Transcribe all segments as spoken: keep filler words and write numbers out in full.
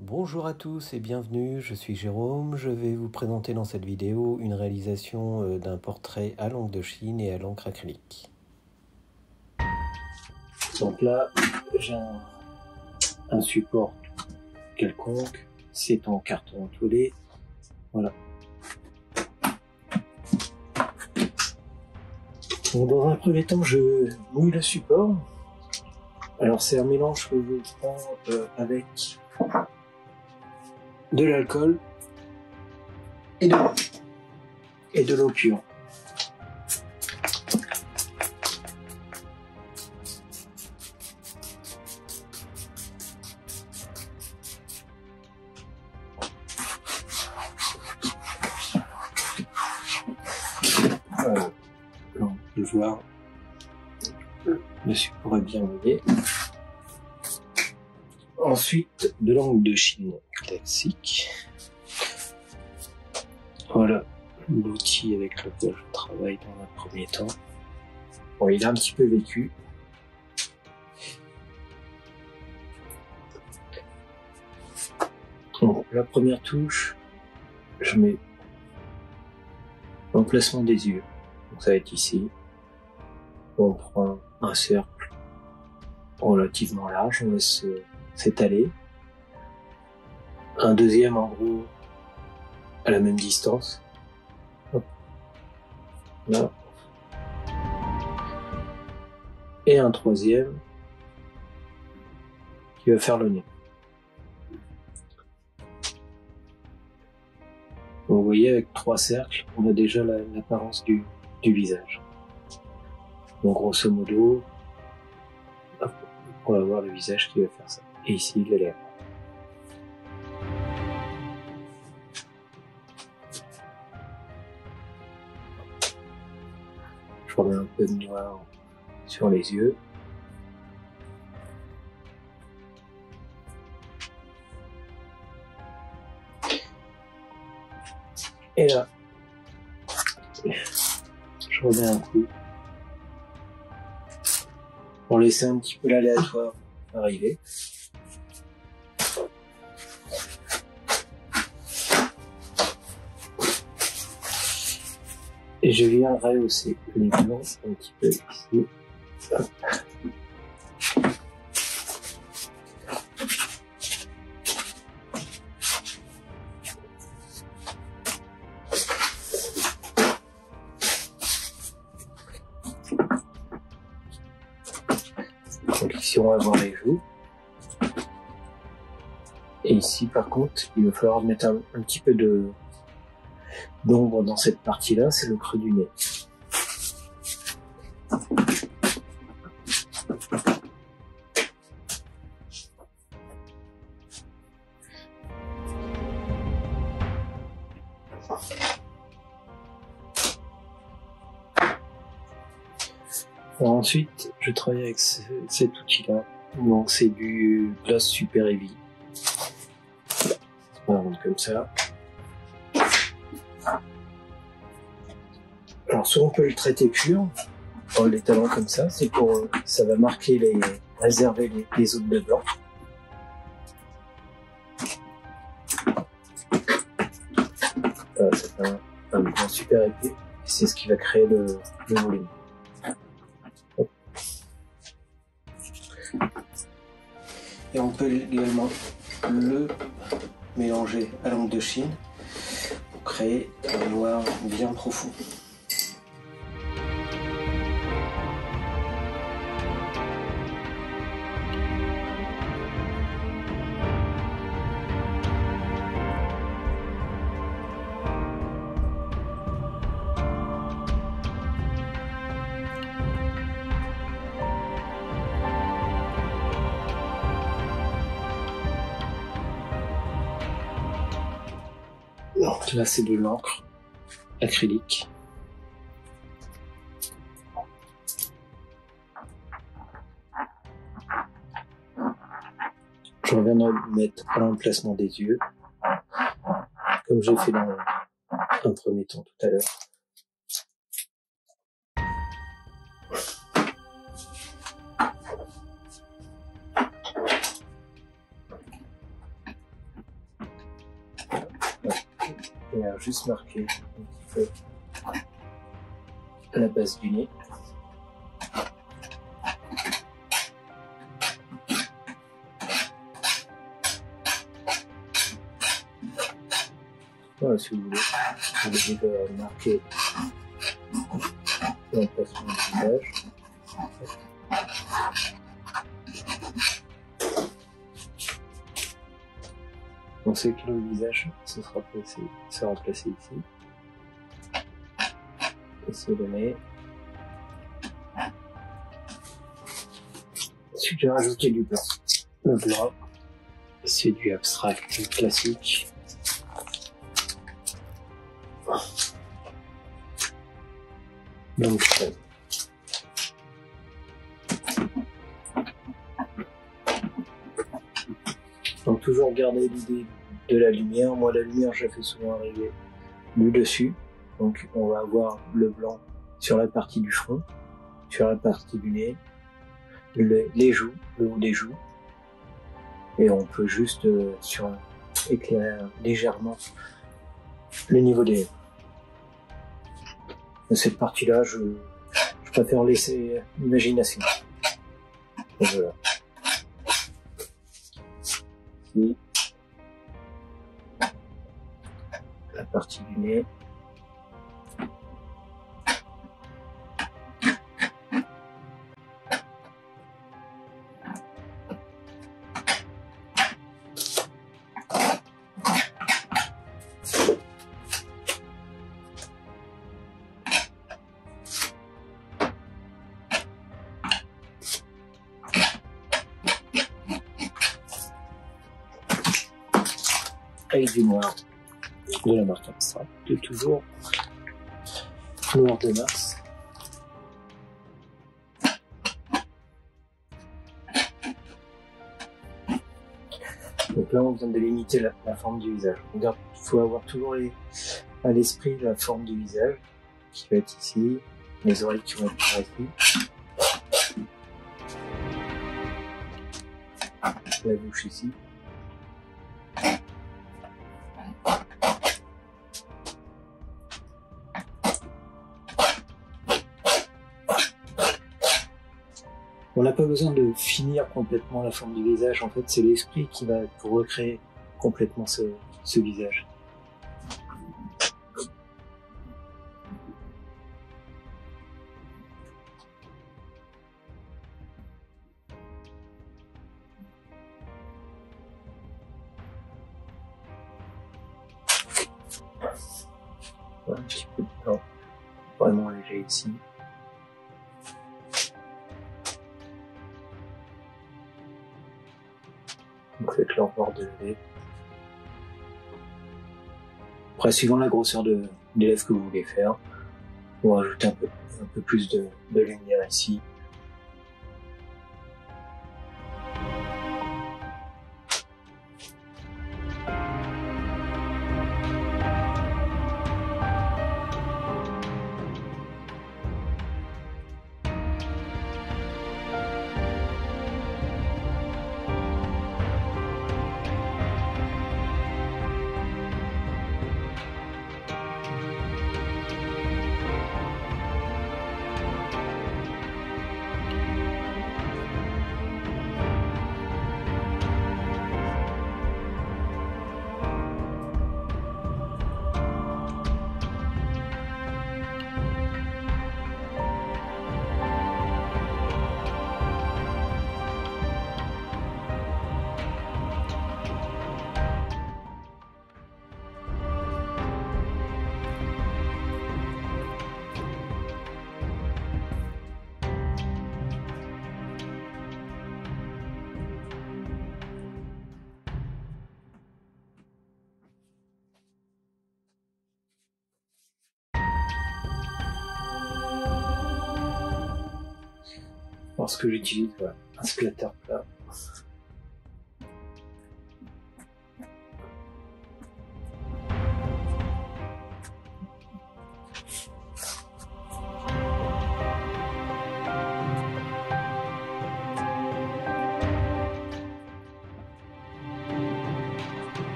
Bonjour à tous et bienvenue, je suis Jérôme, je vais vous présenter dans cette vidéo une réalisation d'un portrait à l'encre de Chine et à l'encre acrylique. Donc là, j'ai un, un support quelconque, c'est en carton isolé, voilà. Donc dans un premier temps, je mouille le support. Alors c'est un mélange que je prends euh, avec de l'alcool et de l'eau et de l'eau pure. Voilà. Là, on peut voir, le support est bien mouillé. Ensuite, de l'encre de Chine classique. Voilà l'outil avec lequel je travaille dans un premier temps. Bon, il a un petit peu vécu. Donc, la première touche, je mets l'emplacement des yeux. Donc, ça va être ici. On prend un cercle relativement large, on laisse s'étaler. Un deuxième, en gros, à la même distance. Hop. Là. Et un troisième qui va faire le nez. Donc, vous voyez, avec trois cercles, on a déjà l'apparence du, du visage. Donc grosso modo, on va voir le visage qui va faire ça. Et ici, les lèvres. Je remets un peu de noir sur les yeux. Et là, je remets un coup pour laisser un petit peu l'aléatoire arriver. Et je viens rehausser les blancs un petit peu ici. Hop. Donc ici on va voir les joues. Et ici par contre il va falloir mettre un, un petit peu de d'ombre dans cette partie-là, c'est le creux du nez. Alors ensuite, je travaille avec ce, cet outil-là. Donc c'est du Gloss Super Heavy. On va rendre comme ça. Alors soit on peut le traiter pur, en l'étalant comme ça, c'est pour, ça va marquer les, réserver les, les zones de blanc. Voilà, c'est un, un blanc super épais, et c'est ce qui va créer le, le volume. Et on peut également le mélanger à l'encre de Chine pour créer un noir bien profond. Donc là c'est de l'encre acrylique. Je reviens de mettre à l'emplacement des yeux, comme j'ai fait dans un premier temps tout à l'heure. et à juste marquer un petit peu la base du nez. Voilà, si vous voulez, vous pouvez déjà marquer l'emplacement du visage. On sait que le visage se sera placé, sera placé ici. Et c'est le nez. Ensuite, j'ai rajouté du blanc. Le blanc, c'est du abstract classique. Donc, Donc toujours garder l'idée de la lumière. Moi la lumière je la fais souvent arriver du dessus. Donc on va avoir le blanc sur la partie du front, sur la partie du nez, le, les joues, le haut des joues. Et on peut juste euh, sur, éclairer légèrement le niveau des lèvres. Cette partie-là, je, je préfère laisser l'imagination. Voilà. Ici, la partie du nez. Avec du noir de la marque Abstract, de toujours noir de Mars. Donc là on vient de délimiter la, la forme du visage. Il faut avoir toujours les, à l'esprit la forme du visage qui va être ici, les oreilles qui vont être par ici, la bouche ici. On n'a pas besoin de finir complètement la forme du visage, en fait c'est l'esprit qui va pour recréer complètement ce, ce visage. Voilà, un petit peu de blanc, vraiment léger ici. Donc avec l'envers de lait. Après, suivant la grosseur de, des lèvres que vous voulez faire, on va rajouter un peu, un peu plus de, de lumière ici. Parce que j'utilise voilà, un splatter plat.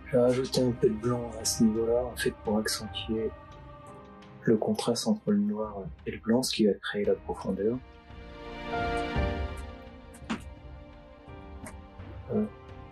Je vais rajouter un peu de blanc à ce niveau-là, en fait, pour accentuer le contraste entre le noir et le blanc, ce qui va créer la profondeur. Voilà.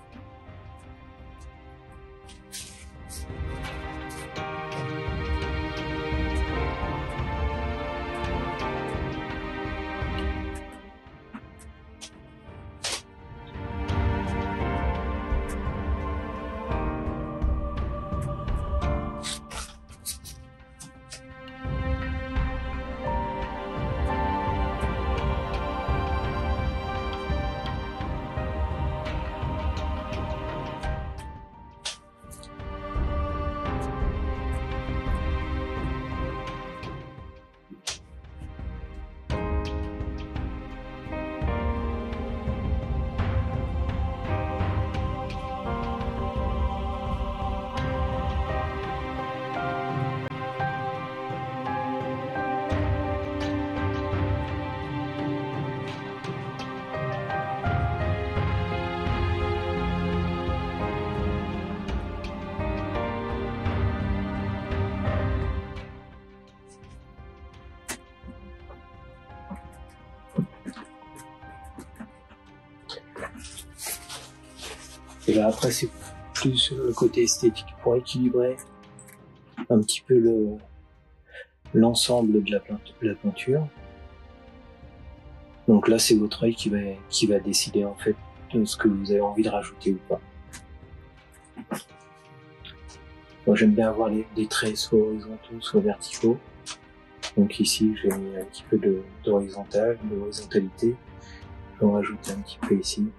Et là, après, c'est plus le côté esthétique pour équilibrer un petit peu le l'ensemble de la, de la peinture. Donc là, c'est votre œil qui va, qui va décider en fait de ce que vous avez envie de rajouter ou pas. Moi, j'aime bien avoir les, des traits soit horizontaux, soit verticaux. Donc ici, j'ai mis un petit peu de d'horizontal, de horizontalité. Je vais en rajouter un petit peu ici.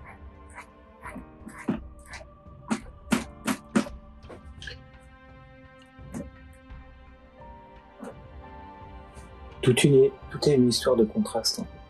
Tout, une, tout est une histoire de contraste en fait.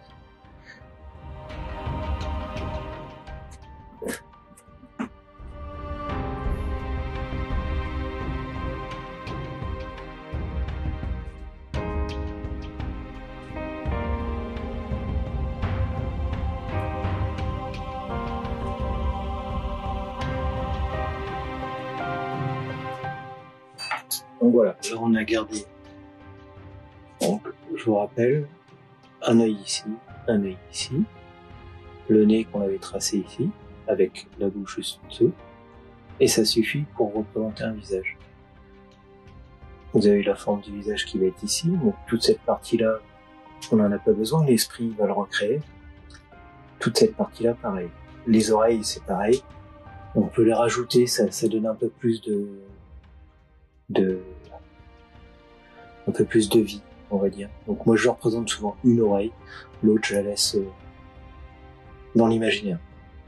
Donc voilà, là on a gardé. Donc, je vous rappelle, un œil ici, un œil ici, le nez qu'on avait tracé ici, avec la bouche juste en dessous, et ça suffit pour représenter un visage. Vous avez la forme du visage qui va être ici, donc toute cette partie-là, on n'en a pas besoin, l'esprit va le recréer. Toute cette partie-là, pareil. Les oreilles, c'est pareil. On peut les rajouter, ça, ça donne un peu plus de, de, un peu plus de vie, on va dire. Donc moi, je représente souvent une oreille, l'autre, je la laisse euh, dans l'imaginaire.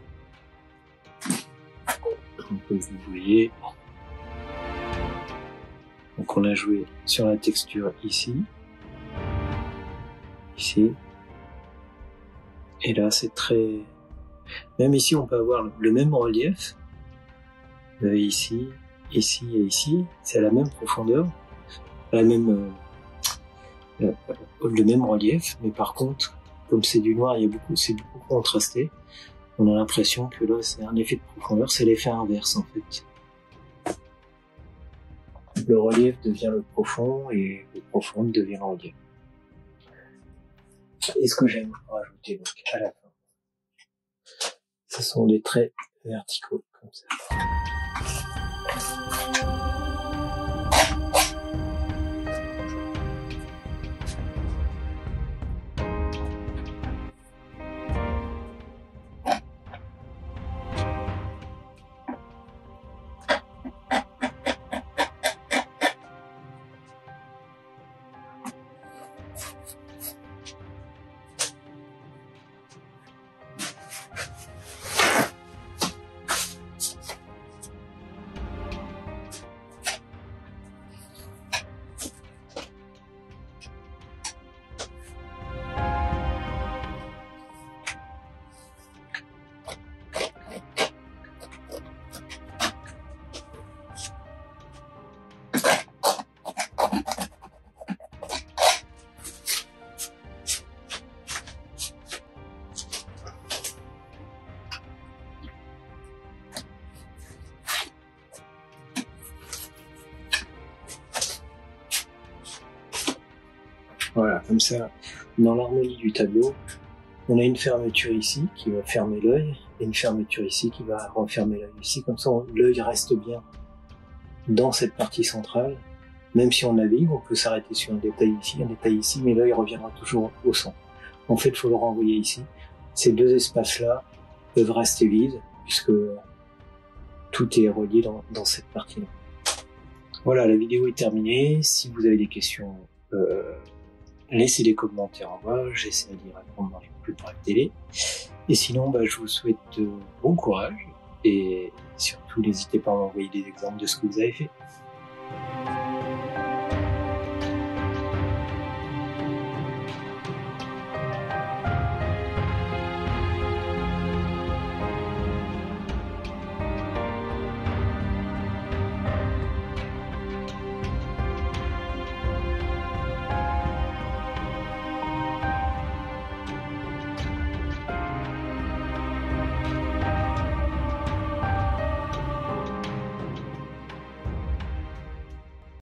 Comme vous voyez, donc on a joué sur la texture ici, ici, et là c'est très... Même ici on peut avoir le même relief, vous avez ici, ici et ici, c'est la même profondeur, la même, euh, le même relief, mais par contre, comme c'est du noir, il y a beaucoup, c'est beaucoup contrasté, on a l'impression que là c'est un effet de profondeur, c'est l'effet inverse en fait. Le relief devient le profond et le profond devient le relief. Et ce que j'aime rajouter donc à la fin, ce sont des traits verticaux comme ça. comme ça, dans l'harmonie du tableau, on a une fermeture ici qui va fermer l'œil et une fermeture ici qui va refermer l'œil ici. Comme ça, l'œil reste bien dans cette partie centrale. Même si on navigue, on peut s'arrêter sur un détail ici, un détail ici, mais l'œil reviendra toujours au centre. En fait, il faut le renvoyer ici. Ces deux espaces-là peuvent rester vides puisque tout est relié dans, dans cette partie-là. Voilà, la vidéo est terminée. Si vous avez des questions, euh, laissez des commentaires en bas. J'essaierai d'y répondre dans le plus bref délai. Et sinon, bah, je vous souhaite euh, bon courage et surtout n'hésitez pas à m'envoyer des exemples de ce que vous avez fait.